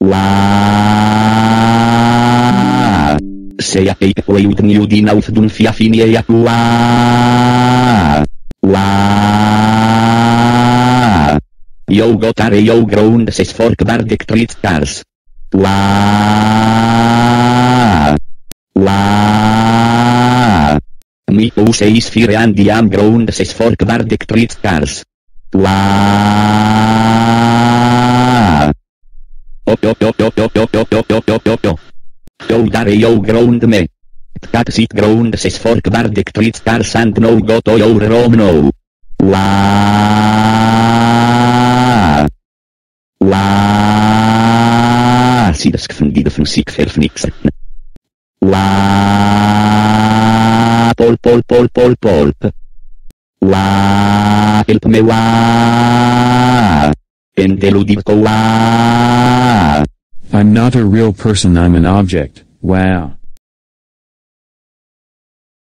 Wa. Seja keik oiud niudi nauf dun fia finie jak wa. Wa. Yo gotare yo ground ses fork bardik trit cars. Wa. Wa. Mi seis fire andiam ground ses fork bardik trit cars. Wa. Yo dare yo ground me. Tkak sit ground ses fork bardik trit cars and no go to your rom no. Wa. Wa. Sidask van die defensiek verfnixen. Wa. Pol. Wa. Help me wa. Endeludivko wa. I'm not a real person, I'm an object. Wow.